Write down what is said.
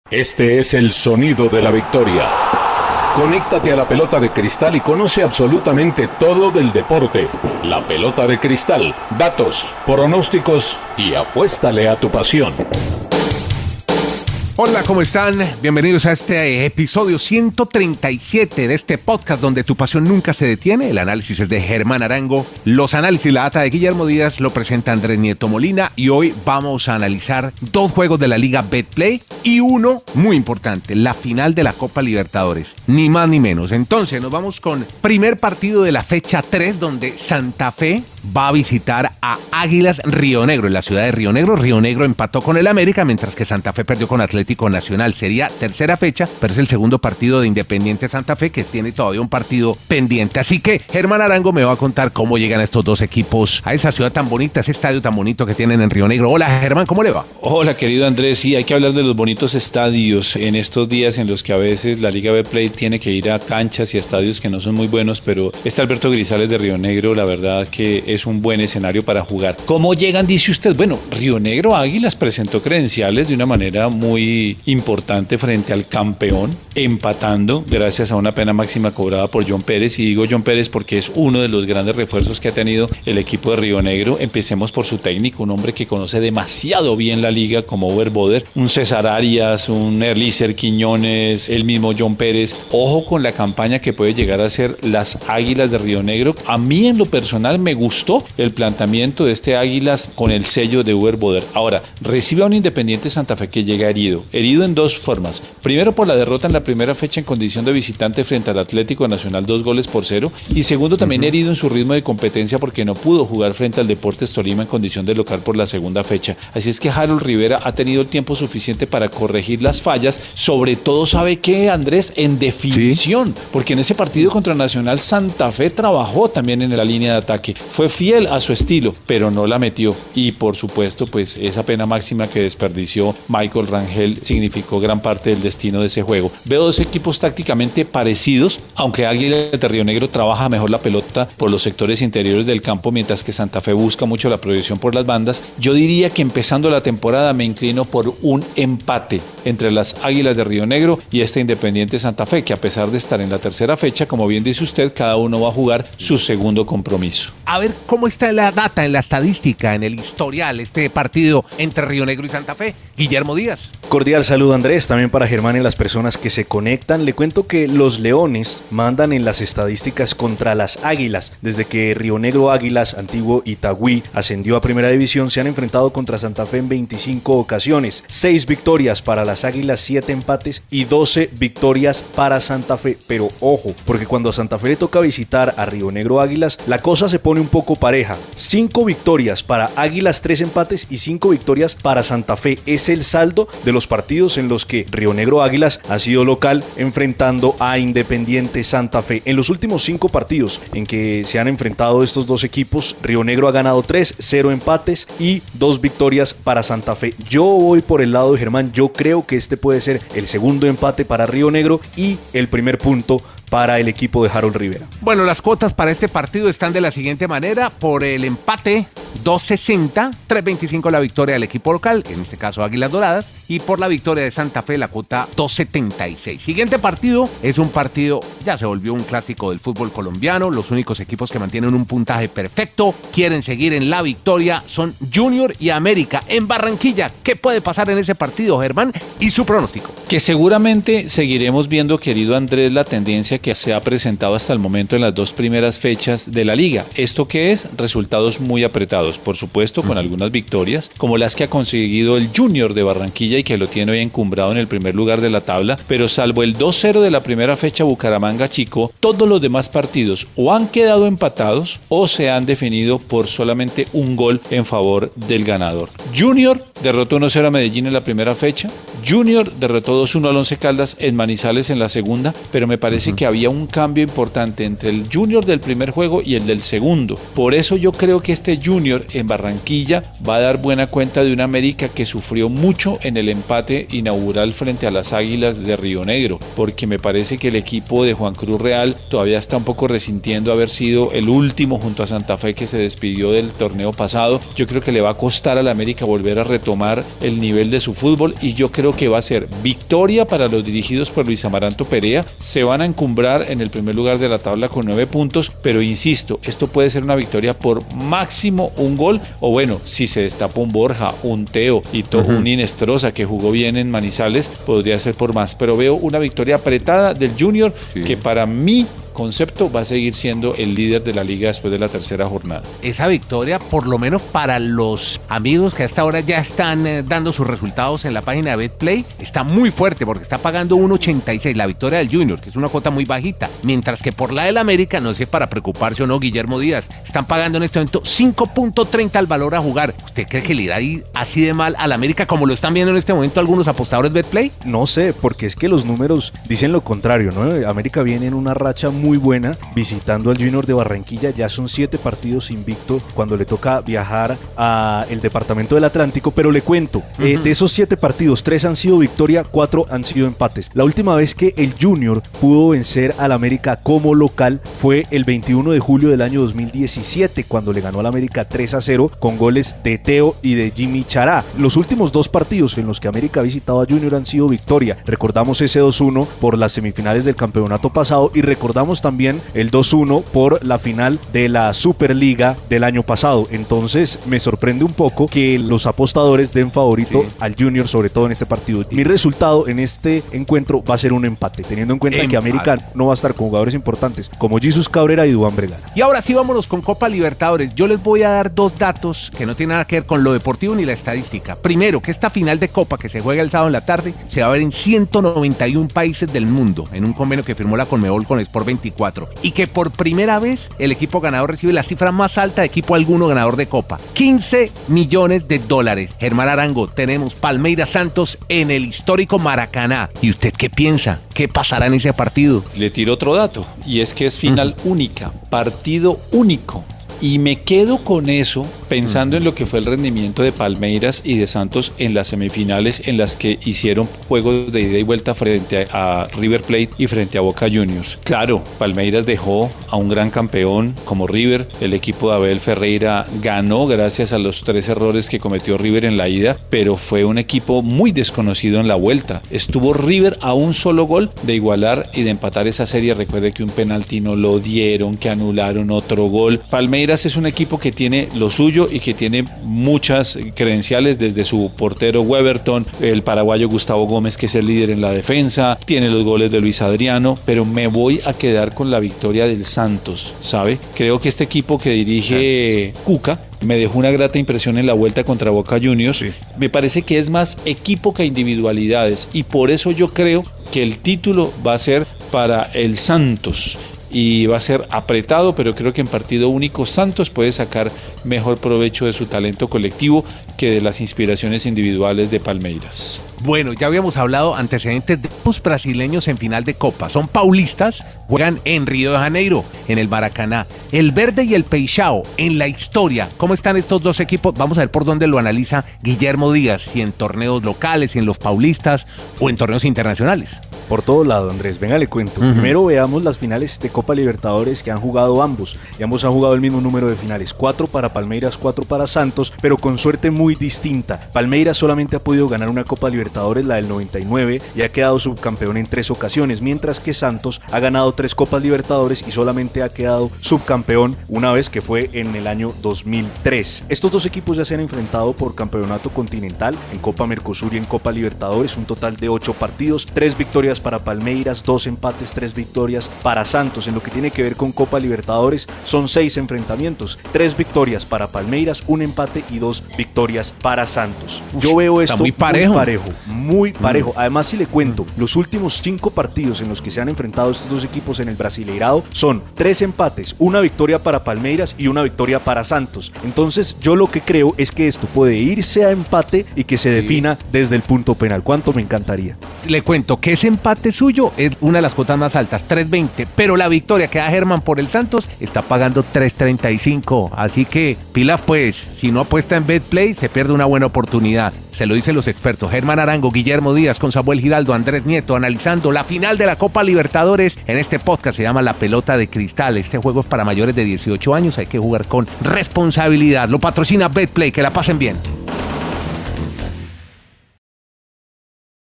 Este es el sonido de la victoria. Conéctate a la pelota de cristal y conoce absolutamente todo del deporte. La pelota de cristal, datos, pronósticos y apuéstale a tu pasión. Hola, ¿cómo están? Bienvenidos a este episodio 137 de este podcast donde tu pasión nunca se detiene. El análisis es de Germán Arango. Los análisis y la data de Guillermo Díaz lo presenta Andrés Nieto Molina. Y hoy vamos a analizar dos juegos de la Liga Betplay y uno muy importante, la final de la Copa Libertadores. Ni más ni menos. Entonces nos vamos con primer partido de la fecha 3 donde Santa Fe va a visitar a Águilas Río Negro en la ciudad de Río Negro. Río Negro empató con el América mientras que Santa Fe perdió con Atlético Nacional. Sería tercera fecha, pero es el segundo partido de Independiente Santa Fe que tiene todavía un partido pendiente. Así que Germán Arango me va a contar cómo llegan estos dos equipos a esa ciudad tan bonita, ese estadio tan bonito que tienen en Río Negro. Hola Germán, ¿cómo le va? Hola querido Andrés, sí, hay que hablar de los bonitos estadios en estos días en los que a veces la Liga Betplay tiene que ir a canchas y estadios que no son muy buenos, pero este Alberto Grisales de Río Negro, la verdad que es un buen escenario para jugar. ¿Cómo llegan, dice usted? Bueno, Río Negro Águilas presentó credenciales de una manera muy importante frente al campeón, empatando gracias a una pena máxima cobrada por John Pérez, y digo John Pérez porque es uno de los grandes refuerzos que ha tenido el equipo de Río Negro. Empecemos por su técnico, un hombre que conoce demasiado bien la liga como Uber Boder, un César Arias, un Elícer Quiñones, el mismo John Pérez. Ojo con la campaña que puede llegar a ser las Águilas de Río Negro. A mí en lo personal me gustó el planteamiento de este Águilas con el sello de Uber Boder. Ahora, recibe a un Independiente Santa Fe que llega herido en dos formas. Primero, por la derrota en la primera fecha en condición de visitante frente al Atlético Nacional 2-0, y segundo, también herido en su ritmo de competencia porque no pudo jugar frente al Deportes Tolima en condición de local por la segunda fecha. Así es que Harold Rivera ha tenido el tiempo suficiente para corregir las fallas, sobre todo, ¿sabe qué, Andrés? En definición, porque en ese partido contra Nacional Santa Fe trabajó también en la línea de ataque, fue fiel a su estilo, pero no la metió, y por supuesto, pues esa pena máxima que desperdició Michael Rangel significó gran parte del destino de ese juego. Veo dos equipos tácticamente parecidos, aunque Águilas de Río Negro trabaja mejor la pelota por los sectores interiores del campo, mientras que Santa Fe busca mucho la proyección por las bandas. Yo diría que empezando la temporada me inclino por un empate entre las Águilas de Río Negro y este Independiente Santa Fe, que a pesar de estar en la tercera fecha, como bien dice usted, cada uno va a jugar su segundo compromiso. A ver, ¿cómo está en la data, en la estadística, en el historial, este partido entre Río Negro y Santa Fe? Guillermo Díaz. Cordial saludo, Andrés, también para Germán y las personas que se conectan. Le cuento que los Leones mandan en las estadísticas contra las Águilas. Desde que Río Negro Águilas, antiguo Itagüí, ascendió a Primera División, se han enfrentado contra Santa Fe en 25 ocasiones. 6 victorias para las Águilas, 7 empates y 12 victorias para Santa Fe. Pero ojo, porque cuando a Santa Fe le toca visitar a Río Negro Águilas, la cosa se pone un poco pareja. 5 victorias para Águilas, 3 empates y 5 victorias para Santa Fe. Es el saldo de los partidos en los que Río Negro Águilas ha sido local enfrentando a Independiente Santa Fe. En los últimos 5 partidos en que se han enfrentado estos dos equipos, Río Negro ha ganado 3, 0 empates y 2 victorias para Santa Fe. Yo voy por el lado de Germán, yo creo que este puede ser el segundo empate para Río Negro y el primer punto para el equipo de Harold Rivera. Bueno, las cuotas para este partido están de la siguiente manera: por el empate 2.60, 3.25 la victoria del equipo local, en este caso Águilas Doradas, y por la victoria de Santa Fe la cuota 2.76. Siguiente partido es un partido, ya se volvió un clásico del fútbol colombiano. Los únicos equipos que mantienen un puntaje perfecto, quieren seguir en la victoria, son Junior y América en Barranquilla. ¿Qué puede pasar en ese partido, Germán? Y su pronóstico. Que seguramente seguiremos viendo, querido Andrés, la tendencia que se ha presentado hasta el momento en las dos primeras fechas de la liga. ¿Esto qué es? Resultados muy apretados, por supuesto, con algunas victorias, como las que ha conseguido el Junior de Barranquilla y que lo tiene hoy encumbrado en el primer lugar de la tabla, pero salvo el 2-0 de la primera fecha Bucaramanga-Chico, todos los demás partidos o han quedado empatados o se han definido por solamente un gol en favor del ganador. Junior derrotó 1-0 a Medellín en la primera fecha, Junior derrotó 2-1 al Once Caldas en Manizales en la segunda, pero me parece que había un cambio importante entre el Junior del primer juego y el del segundo. Por eso yo creo que este Junior en Barranquilla va a dar buena cuenta de una América que sufrió mucho en el empate inaugural frente a las Águilas de Río Negro, porque me parece que el equipo de Juan Cruz Real todavía está un poco resintiendo haber sido el último junto a Santa Fe que se despidió del torneo pasado. Yo creo que le va a costar a la América volver a retomar el nivel de su fútbol, y yo creo que va a ser victoria para los dirigidos por Luis Amaranto Perea. Se van a encumbrar en el primer lugar de la tabla con 9 puntos, pero insisto, esto puede ser una victoria por máximo un gol, o bueno, si se destapa un Borja, un Teo y un Inestrosa que jugó bien en Manizales, podría ser por más, pero veo una victoria apretada del Junior, que para mí concepto va a seguir siendo el líder de la liga después de la tercera jornada. Esa victoria, por lo menos para los amigos que hasta ahora ya están dando sus resultados en la página de BetPlay, está muy fuerte porque está pagando 1.86 la victoria del Junior, que es una cuota muy bajita, mientras que por la del América, no sé para preocuparse o no, Guillermo Díaz, están pagando en este momento 5.30 al valor a jugar. ¿Usted cree que le irá a ir así de mal al América como lo están viendo en este momento algunos apostadores BetPlay? No sé, porque es que los números dicen lo contrario, ¿no? América viene en una racha muy buena visitando al Junior de Barranquilla. Ya son 7 partidos invicto cuando le toca viajar a el departamento del Atlántico, pero le cuento, de esos 7 partidos, 3 han sido victoria, 4 han sido empates. La última vez que el Junior pudo vencer al América como local fue el 21 de julio del año 2017, cuando le ganó al América 3-0 con goles de Teo y de Jimmy Chará. Los últimos 2 partidos en los que América ha visitado a Junior han sido victoria. Recordamos ese 2-1 por las semifinales del campeonato pasado, y recordamos también el 2-1 por la final de la Superliga del año pasado. Entonces me sorprende un poco que los apostadores den favorito al Junior, sobre todo en este partido. Mi resultado en este encuentro va a ser un empate, teniendo en cuenta que América no va a estar con jugadores importantes como Jesús Cabrera y Duván Vergara. Y ahora sí, vámonos con Copa Libertadores. Yo les voy a dar 2 datos que no tienen nada que ver con lo deportivo ni la estadística. Primero, que esta final de Copa que se juega el sábado en la tarde se va a ver en 191 países del mundo, en un convenio que firmó la Conmebol con Sport 24, y que por primera vez el equipo ganador recibe la cifra más alta de equipo alguno ganador de Copa, $15 millones. Germán Arango, tenemos Palmeiras Santos en el histórico Maracaná. ¿Y usted qué piensa? ¿Qué pasará en ese partido? Le tiro otro dato, y es que es final única, partido único. Y me quedo con eso pensando en lo que fue el rendimiento de Palmeiras y de Santos en las semifinales, en las que hicieron juegos de ida y vuelta frente a River Plate y frente a Boca Juniors. Claro, Palmeiras dejó a un gran campeón como River. El equipo de Abel Ferreira ganó gracias a los 3 errores que cometió River en la ida, pero fue un equipo muy desconocido en la vuelta. Estuvo River a un solo gol de igualar y de empatar esa serie. Recuerde que un penalti no lo dieron, que anularon otro gol. Palmeiras es un equipo que tiene lo suyo y que tiene muchas credenciales, desde su portero Weberton, el paraguayo Gustavo Gómez, que es el líder en la defensa, tiene los goles de Luis Adriano, pero me voy a quedar con la victoria del Santos, ¿sabe? Creo que este equipo que dirige Cuca me dejó una grata impresión en la vuelta contra Boca Juniors. Sí. Me parece que es más equipo que individualidades, y por eso yo creo que el título va a ser para el Santos. Y va a ser apretado, pero creo que en partido único Santos puede sacar mejor provecho de su talento colectivo que de las inspiraciones individuales de Palmeiras. Bueno, ya habíamos hablado antecedentes de los brasileños en final de Copa. Son paulistas, juegan en Río de Janeiro, en el Maracaná. El Verde y el Peixao, en la historia. ¿Cómo están estos 2 equipos? Vamos a ver por dónde lo analiza Guillermo Díaz, si en torneos locales, si en los paulistas o en torneos internacionales. Por todo lado, Andrés, venga, le cuento. Primero veamos las finales de Copa Libertadores que han jugado ambos. Y ambos han jugado el mismo número de finales, 4 para Palmeiras, 4 para Santos, pero con suerte muy distinta. Palmeiras solamente ha podido ganar una Copa Libertadores, la del 99, y ha quedado subcampeón en 3 ocasiones, mientras que Santos ha ganado 3 Copas Libertadores y solamente ha quedado subcampeón una vez, que fue en el año 2003. Estos 2 equipos ya se han enfrentado por campeonato continental, en Copa Mercosur y en Copa Libertadores, un total de 8 partidos, 3 victorias para Palmeiras, 2 empates, 3 victorias para Santos. En lo que tiene que ver con Copa Libertadores, son 6 enfrentamientos, 3 victorias para Palmeiras, 1 empate y 2 victorias para Santos. Yo veo esto muy parejo. Además, si le cuento, los últimos 5 partidos en los que se han enfrentado estos 2 equipos en el Brasileirao son 3 empates, 1 victoria para Palmeiras y 1 victoria para Santos. Entonces, yo lo que creo es que esto puede irse a empate y que se defina desde el punto penal. ¿Cuánto me encantaría? le cuento que ese empate suyo es una de las cuotas más altas, 3.20, pero la victoria que da Germán por el Santos está pagando 3.35, así que pilas pues, si no apuesta en Betplay se pierde una buena oportunidad. Se lo dicen los expertos. Germán Arango, Guillermo Díaz con Samuel Giraldo, Andrés Nieto, analizando la final de la Copa Libertadores en este podcast. Se llama La Pelota de Cristal. Este juego es para mayores de 18 años. Hay que jugar con responsabilidad. Lo patrocina Betplay. Que la pasen bien.